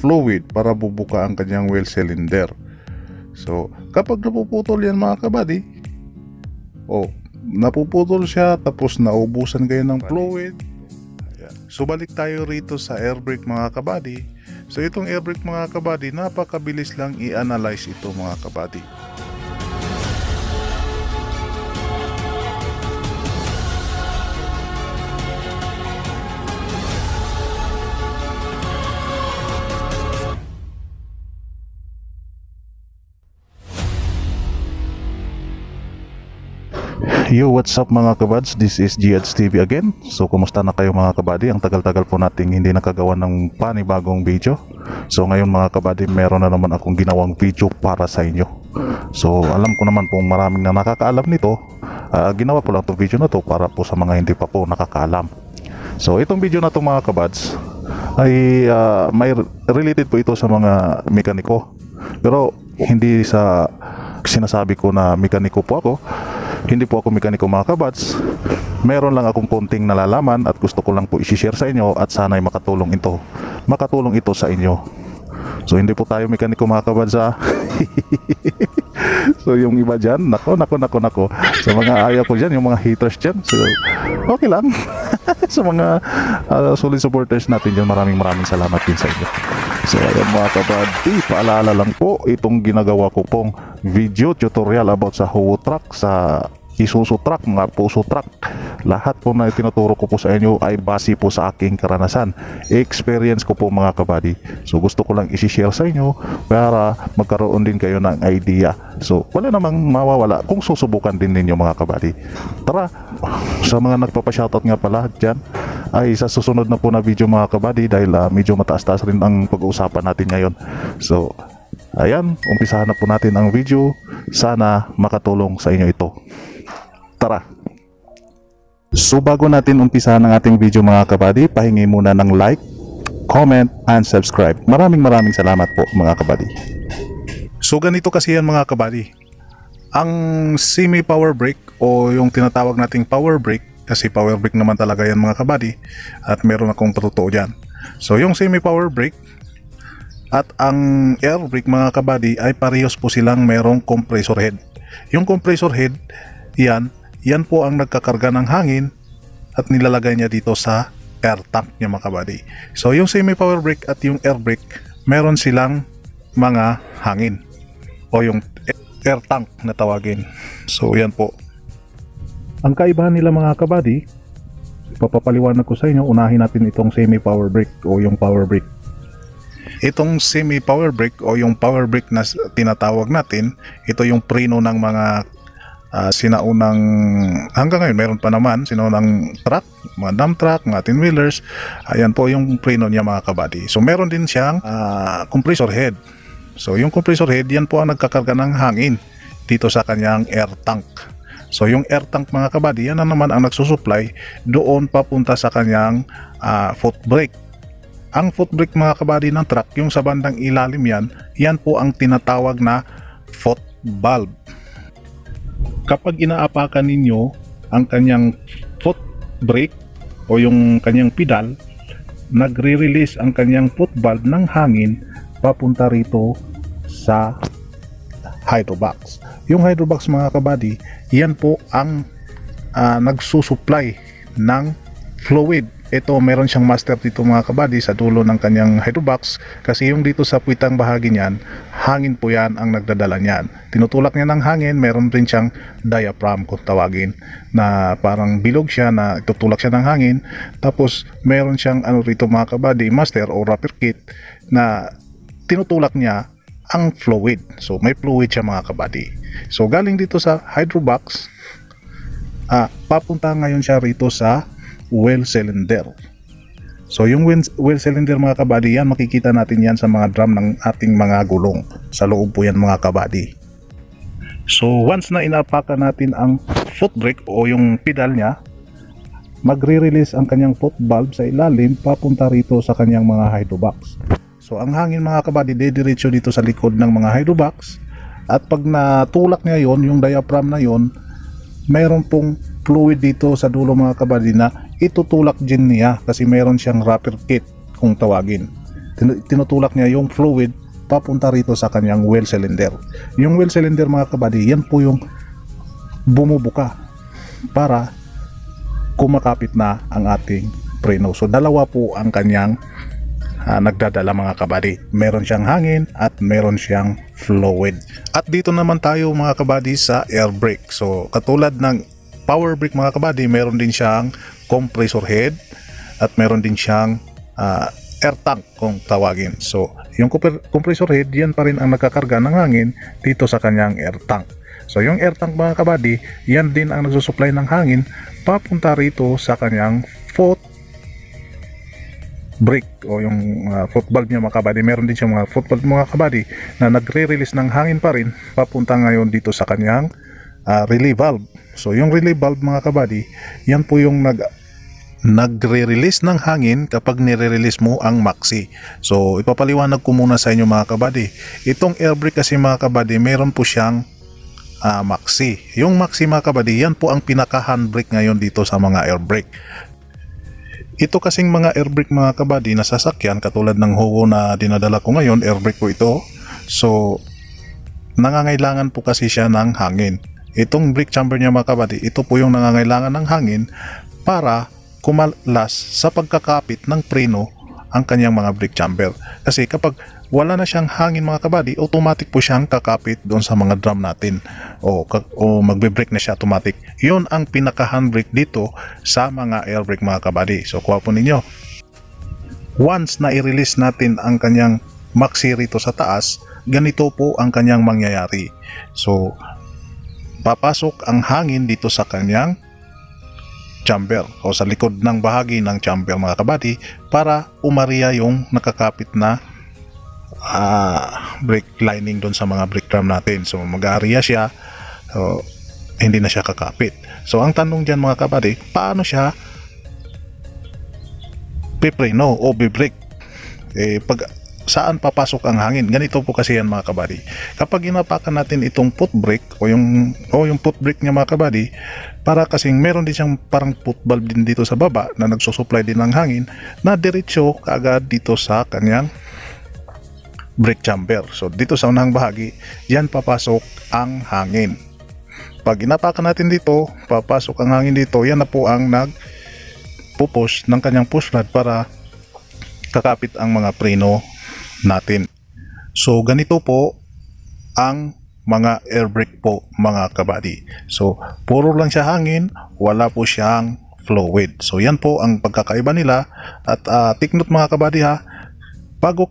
fluid para bubuka ang kanyang well cylinder. So kapag napuputol yan mga kabady, napuputol siya tapos naubusan kayo ng fluid. So balik tayo rito sa air brake mga kabady. So itong air brake mga kabady, napakabilis lang i-analyze ito mga kabady. Yo, what's up mga kabads? This is Giads TV again. So, kumusta na kayo mga kabady? Ang tagal-tagal po nating hindi nakagawa ng panibagong video. So, ngayon mga kabady, meron na naman akong ginawang video para sa inyo. So, alam ko naman pong maraming na nakakaalam nito. Ginawa po lang itong video na to para po sa mga hindi pa po nakakaalam. So, itong video na to mga kabads ay may related po ito sa mga mekaniko. Pero, hindi sa sinasabi ko na mekaniko po ako. Hindi po ako mekaniko mga kabads. Meron lang akong konting nalalaman at gusto ko lang po i-share sa inyo at sana'y makatulong ito sa inyo. So hindi po tayo mekaniko mga kabads ha. So yung iba dyan, nako. Sa mga ayaw ko dyan, yung mga haters dyan, so okay lang. Sa mga solid supporters natin dyan, maraming salamat din sa inyo. So ayan mga kabady, paalala lang po, itong ginagawa ko pong video tutorial about sa Howo truck, sa Isuzu truck, mga Puso truck. Lahat po na tinuturo ko po sa inyo ay base po sa aking karanasan, experience ko po mga kabady. So gusto ko lang i-share sa inyo para magkaroon din kayo ng idea. So wala namang mawawala kung susubukan din ninyo mga kabady. Tara, sa mga nagpapa-shoutout nga pala dyan, ay sa susunod na po na video mga kabady, dahil medyo mataas-taas rin ang pag-uusapan natin ngayon. So ayan, umpisahan na po natin ang video. Sana makatulong sa inyo ito. Tara! So bago natin umpisahan ang ating video mga kabady, pahingi muna ng like, comment, and subscribe. Maraming salamat po mga kabady. So ganito kasi yan mga kabady. Ang semi-power brake o yung tinatawag nating power brake, kasi power brake naman talaga yan mga kabady, at meron akong patutuo dyan. So yung semi-power brake at ang air brake mga kabady ay parehas po silang merong compressor head. Yung compressor head, yan po ang nagkakarga ng hangin at nilalagay niya dito sa air tank niya mga kabady. So yung semi-power brake at yung air brake, meron silang mga hangin o yung air tank na tawagin. So yan po. Ang kaibahan nila mga kabady, papapaliwanag ko sa inyo. Unahin natin itong semi-power brake o yung power brake. Itong semi-power brake o yung power brake na tinatawag natin, ito yung preno ng mga sinaunang, hanggang ngayon meron pa naman, sinaunang truck, mga dump truck, mga 10-wheelers. Ayan po yung preno niya mga kabady. So meron din siyang compressor head. So yung compressor head, yan po ang nagkakarga ng hangin dito sa kanyang air tank. So yung air tank mga kabady, yan na naman ang nagsusupply doon papunta sa kanyang foot brake. Ang foot brake mga kabady ng truck, yung sa bandang ilalim yan po ang tinatawag na foot valve. Kapag inaapakan ninyo ang kanyang foot brake o yung kanyang pedal, nagre-release ang kanyang foot valve ng hangin papunta rito sa hydrobox. Yung hydrobox mga kabady, yan po ang nagsusupply ng fluid. Ito, meron siyang master dito mga kabady sa dulo ng kanyang hydrobox, kasi yung dito sa puwitang bahagi niyan, hangin po yan ang nagdadala niyan. Tinutulak niya ng hangin, meron rin siyang diaphragm kung tawagin, na parang bilog siya na tutulak siya ng hangin. Tapos meron siyang rito mga kabady, master o rubber kit na tinutulak niya ang fluid. So may fluid siya mga kabady. So galing dito sa hydrobox, papunta ngayon siya rito sa well cylinder. So yung well cylinder mga kabady, yan makikita natin yan sa mga drum ng ating mga gulong. Sa loob po yan mga kabady. So once na inaapakan natin ang foot brake o yung pedal niya, magre-release ang kanyang foot valve sa ilalim papunta rito sa kanyang mga hydrobox. So ang hangin mga kabady, dediretso dito sa likod ng mga hydrobox, at pag natulak niya yon, yung diaphragm na yon, mayroon pong fluid dito sa dulo mga kabady na itutulak din niya, kasi mayroon siyang rubber kit kung tawagin. tinutulak niya yung fluid papunta rito sa kanyang well cylinder. Yung well cylinder mga kabady, yan po yung bumubuka para kumakapit na ang ating preno. So dalawa po ang kanyang nagdadala mga kabady. Meron siyang hangin at meron siyang fluid. At dito naman tayo mga kabady sa air brake. So katulad ng power brake mga kabady, meron din siyang compressor head at meron din siyang air tank kung tawagin. So yung compressor head, yan pa rin ang nagkakarga ng hangin dito sa kanyang air tank. So yung air tank mga kabady, yan din ang nagsusupply ng hangin papunta rito sa kanyang foot brake o yung foot valve niya mga kabady. Meron din siyang mga foot valve mga kabady na nagre-release ng hangin pa rin papunta ngayon dito sa kanyang relay valve. So yung relay valve mga kabady, yan po yung nagre-release ng hangin kapag nire-release mo ang maxi. So ipapaliwanag ko muna sa inyo mga kabady. Itong air brake kasi mga kabady, meron po siyang maxi. Yung maxi mga kabady, yan po ang pinaka handbrake ngayon dito sa mga air brake. Ito kasing mga air brake mga kabady na sasakyan, katulad ng Howo na dinadala ko ngayon, air brake po ito. So nangangailangan po kasi siya ng hangin. Itong brake chamber niya mga kabady, ito po yung nangangailangan ng hangin para kumalas sa pagkakapit ng preno ang kanyang mga brake chamber. Kasi kapag wala na siyang hangin mga kabady, automatic po siyang kakapit doon sa mga drum natin o magbe-brake na siya automatic. Yun ang pinaka handbrake dito sa mga air brake mga kabady. So kuha po ninyo, once na i-release natin ang kanyang maxi rito sa taas, ganito po ang kanyang mangyayari. So papasok ang hangin dito sa kanyang chamber o sa likod ng bahagi ng chamber mga kabady para umariya yung nakakapit na brake lining doon sa mga brake drum natin. So mag-aariya siya, so hindi na siya kakapit. So ang tanong dyan mga kabady, paano siya pipreno o bibrake? Pag saan papasok ang hangin? Ganito po kasi yan mga kabady. Kapag inapakan natin itong foot brake o yung foot brake niya mga kabady, para kasing meron din siyang parang foot valve din dito sa baba na nagsusupply din ng hangin na diretso kaagad dito sa kanyang brake chamber. So dito sa unang bahagi, yan papasok ang hangin. Pag inapakan natin dito, papasok ang hangin dito, yan na po ang nagpupush ng kanyang push rod para kakapit ang mga preno natin. So ganito po ang mga air brake po mga kabady. So puro lang siya hangin, wala po siyang fluid. So yan po ang pagkakaiba nila. At take note mga kabady ha, bago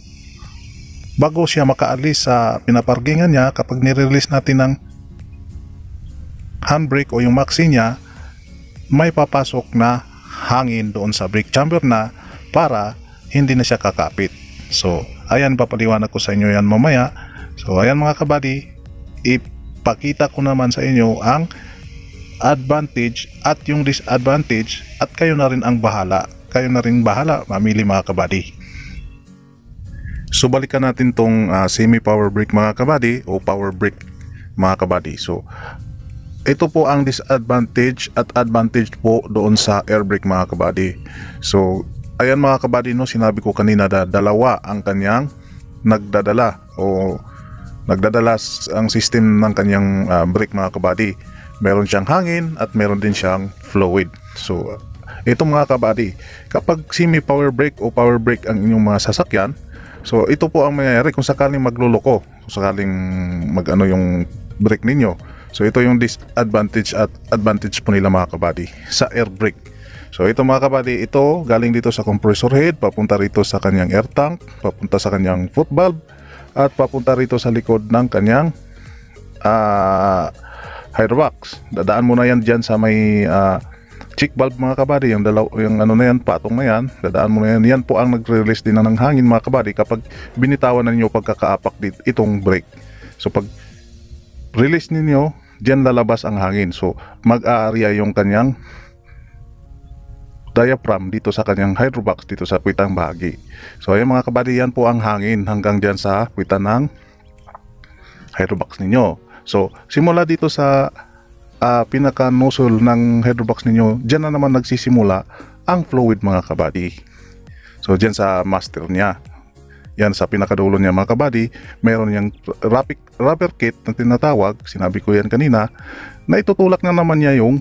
siya makaalis sa pinaparkingan niya, kapag nire-release natin ng handbrake o yung maxi niya, may papasok na hangin doon sa brake chamber na para hindi na siya kakapit. So ayan, papaliwanag ko sa inyo yan mamaya. So ayan mga kabady, ipakita ko naman sa inyo ang advantage at yung disadvantage, at kayo na rin ang bahala. Kayo na rin bahala mamili mga kabady. So balikan natin tong semi power brake mga kabady o power brake mga kabady. So ito po ang disadvantage at advantage po doon sa air brake mga kabady. So ayan mga kabady, no, sinabi ko kanina na dalawa ang kanyang nagdadala ang system ng kanyang brake mga kabady. Meron siyang hangin at meron din siyang fluid. So ito mga kabady, kapag semi power brake o power brake ang inyong mga sasakyan, so ito po ang mangyayari kung sakaling magluloko, kung sakaling mag-ano yung brake ninyo. So ito yung disadvantage at advantage po nila mga kabady sa air brake. So ito mga kabady, ito galing dito sa compressor head, papunta rito sa kanyang air tank, papunta sa kanyang foot valve, at papunta rito sa likod ng kanyang hydrobox. Dadaan mo na yan dyan sa may check valve mga kabady, yung ano na yan, patong na yan, dadaan mo na yan. Yan po ang nagre-release din ng hangin mga kabady kapag binitawan na ninyo pagkakaapak dito itong brake. So pag release ninyo, dyan lalabas ang hangin. So mag-aarya yung kanyang diaphragm dito sa kanyang hydrobox dito sa puwitang bahagi. So ayan mga kabady, yan po ang hangin hanggang dyan sa puwitan ng hydrobox ninyo. So simula dito sa pinaka nozzle ng hydrobox ninyo, dyan na naman nagsisimula ang fluid mga kabady. So dyan sa master niya, yan sa pinakadulo niya mga kabady, meron yung rubber kit na tinatawag, sinabi ko yan kanina, na itutulak na naman niya yung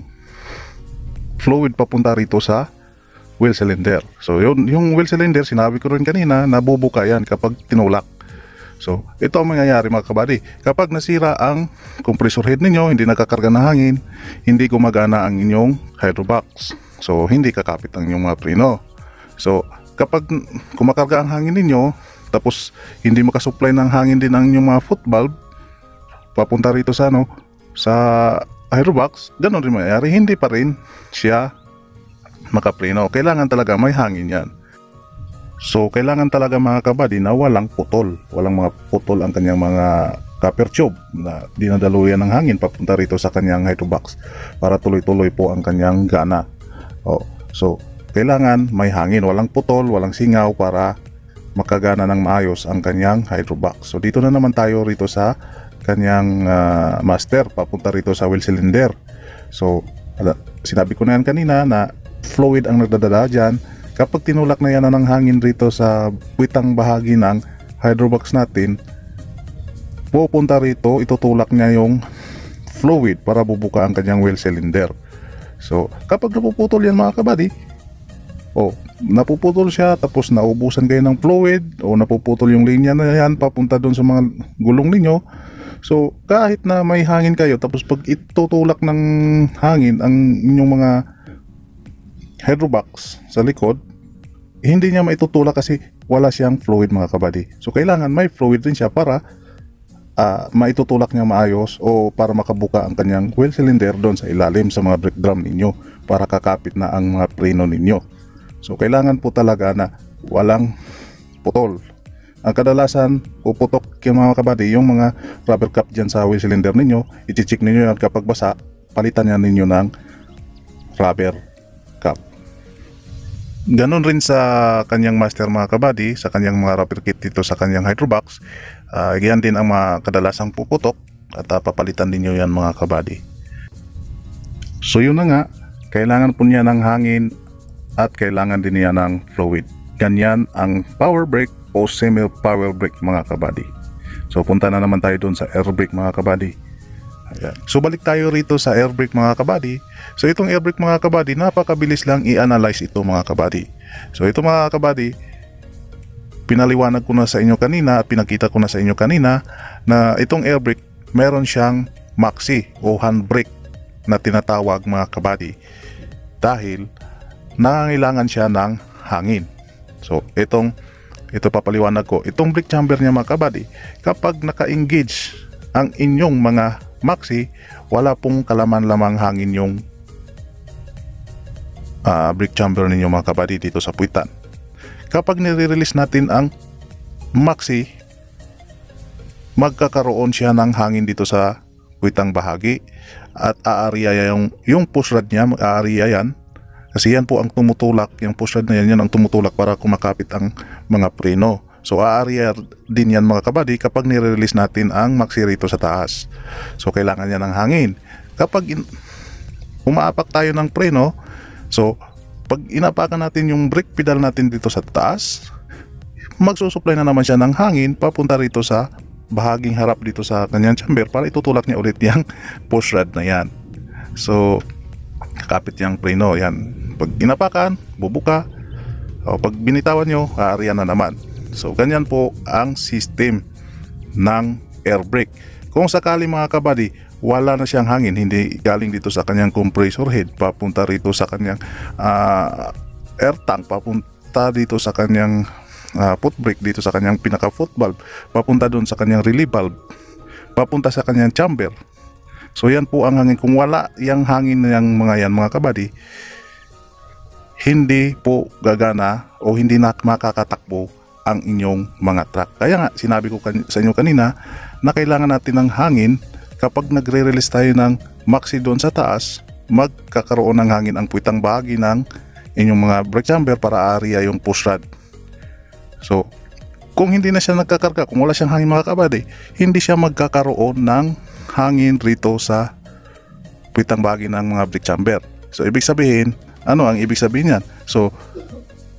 fluid papunta rito sa wheel cylinder. So yung wheel cylinder, sinabi ko rin kanina, nabubuka yan kapag tinulak. So ito ang mangyayari mga kabady, kapag nasira ang compressor head ninyo, hindi nakakarga ng hangin, hindi gumagana ang inyong hydrobox, so hindi kakapit ang inyong mga preno. So kapag kumakarga ang hangin ninyo, tapos hindi makasupply ng hangin din ang inyong mga foot valve papunta rito sa sa hydrobox, ganun rin mangyayari, hindi pa rin siya makapreno. Kailangan talaga may hangin yan. So kailangan talaga mga kabady na walang mga putol ang kanyang mga copper tube na dinadaluyan ng hangin papunta rito sa kanyang hydrobox para tuloy-tuloy po ang kanyang gana. So kailangan may hangin, walang putol, walang singaw para makagana ng maayos ang kanyang hydrobox. So dito na naman tayo rito sa kanyang master papunta rito sa wheel cylinder. So sinabi ko na yan kanina na fluid ang nagdadala dyan. Kapag tinulak na yan ng hangin rito sa puwitang bahagi ng hydrobox natin, pupunta rito, itutulak niya yung fluid para bubuka ang kanyang wheel cylinder. So kapag napuputol yan mga kabady, napuputol siya, tapos naubusan kayo ng fluid, o napuputol yung linya na yan papunta doon sa mga gulong ninyo, so kahit na may hangin kayo, tapos pag itutulak ng hangin ang inyong mga hydrobox sa likod, hindi niya maitutulak kasi wala siyang fluid mga kabady. So kailangan may fluid din siya para maitutulak niya maayos, o para makabuka ang kanyang wheel cylinder doon sa ilalim sa mga brake drum ninyo para kakapit na ang mga preno ninyo. So kailangan po talaga na walang putol. Ang kadalasan puputok yung mga kabady, yung mga rubber cap dyan sa wheel cylinder ninyo, i-check ninyo yan, kapag basa, palitan yan ninyo ng rubber cap. Ganon rin sa kanyang master mga kabady, sa kanyang mga rubber kit dito sa kanyang hydrobox, yan din ang mga kadalasang puputok, at papalitan din nyo yan mga kabady. So yun na nga, kailangan po niya ng hangin at kailangan din niya ng fluid. Ganyan ang power brake o semi power brake mga kabady. So punta na naman tayo dun sa air brake mga kabady. Ayan. So balik tayo rito sa air brake mga kabady. So itong air brake mga kabady, napakabilis lang i-analyze ito mga kabady. So ito mga kabady, pinaliwanag ko na sa inyo kanina at pinakita ko na sa inyo kanina na itong air brake meron siyang maxi o handbrake na tinatawag mga kabady, dahil nangangailangan siya ng hangin. So ito papaliwanag ko, itong brake chamber niya mga kabady, kapag naka-engage ang inyong mga maxi, wala pong kalaman-lamang hangin yung brake chamber ninyo mga kabady dito sa puwitan. Kapag nire-release natin ang maxi, magkakaroon siya ng hangin dito sa puwitang bahagi, at aariya yung push rod niya, aariya yan, kasi yan po ang tumutulak, yung push rod na yan ang tumutulak para kumakapit ang mga preno. So aariya din yan mga kabady kapag nire-release natin ang maxi rito sa taas. So kailangan yan ng hangin. Kapag umaapak tayo ng preno, so pag inapakan natin yung brake pedal natin dito sa taas, magsusupply na naman siya ng hangin papunta rito sa bahaging harap dito sa kanyang chamber para itutulak niya ulit yung push rod na yan. So kakapit yung preno yan. Pag inapakan, bubuka. O pag binitawan nyo, aariya na naman. So ganyan po ang system ng air brake. Kung sakali mga kabady, wala na siyang hangin, hindi galing dito sa kanyang compressor head papunta rito sa kanyang air tank, papunta dito sa kanyang foot brake, dito sa kanyang pinaka foot valve, papunta doon sa kanyang relief valve, papunta sa kanyang chamber. So yan po ang hangin. Kung wala yung hangin ng mga kabady, hindi po gagana o hindi na makakatakbo ang inyong mga truck. Kaya nga sinabi ko sa inyo kanina na kailangan natin ng hangin. Kapag nagre-release tayo ng maxi doon sa taas, magkakaroon ng hangin ang puwitang bahagi ng inyong mga brake chamber para aariya yung push rod. So kung hindi na siya nagkakarga, kung wala siyang hangin mga kabady, hindi siya magkakaroon ng hangin rito sa puwitang bahagi ng mga brake chamber. So ibig sabihin, ano ang ibig sabihin yan? So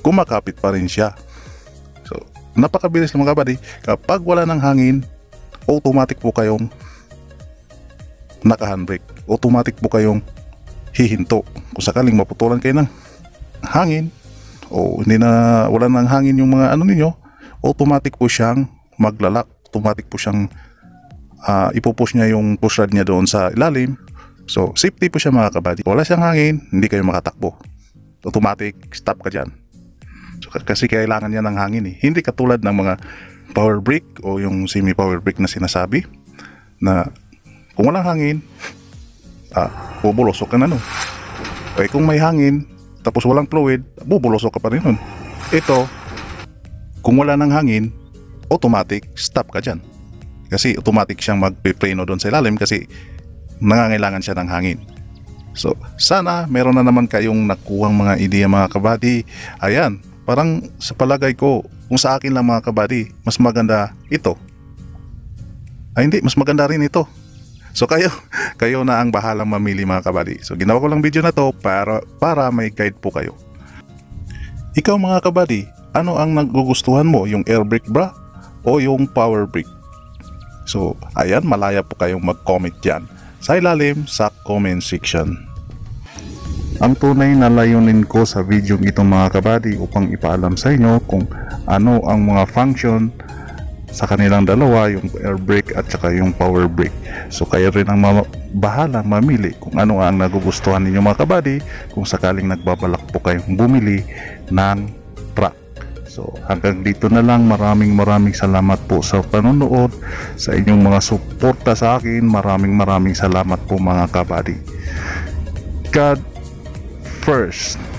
kumakapit pa rin siya. So, napakabilis lang mga kabady. Kapag wala ng hangin, automatic po kayong naka-handbrake. Automatic po kayong hihinto. Kung sakaling maputulan kayo ng hangin o hindi na wala ng hangin yung mga ano ninyo, automatic po siyang maglalak. Automatic po siyang ipupush niya yung push rod niya doon sa ilalim. So, safety po siya mga kabady. Wala siyang hangin, hindi kayo makatakbo. Automatic, stop ka dyan. So, kasi kailangan niya ng hangin eh. Hindi katulad ng mga power brake o yung semi power brake na sinasabi na kung walang hangin, bubulosok ka na nun. Eh kung may hangin, tapos walang fluid, bubulosok ka pa rin nun. Ito, kung wala ng hangin, automatic, stop ka dyan. Kasi automatic siyang magpipreno doon sa ilalim kasi nangangailangan siya ng hangin. So, sana meron na naman kayong nakuhang mga ideya mga kabady. Ayan, parang sa palagay ko, kung sa akin lang mga kabady, mas maganda ito. Ay hindi, mas maganda rin ito. So kayo na ang bahalang mamili mga kabady. So ginawa ko lang video na to para may guide po kayo. Ikaw mga kabady, ano ang nagugustuhan mo? Yung air brake ba? O yung power brake? So ayan, malaya po kayong mag-comment dyan sa ilalim sa comment section. Ang tunay na layunin ko sa video ito mga kabady upang ipaalam sa inyo kung ano ang mga function sa kanilang dalawa, yung air brake at saka yung power brake. So kayo rin ang bahalang mamili kung ano ang nagugustuhan ninyo mga kabady kung sakaling nagbabalak po kayong bumili ng truck. So hanggang dito na lang. Maraming salamat po sa panonood, sa inyong mga suporta sa akin. Maraming salamat po mga kabady. God first.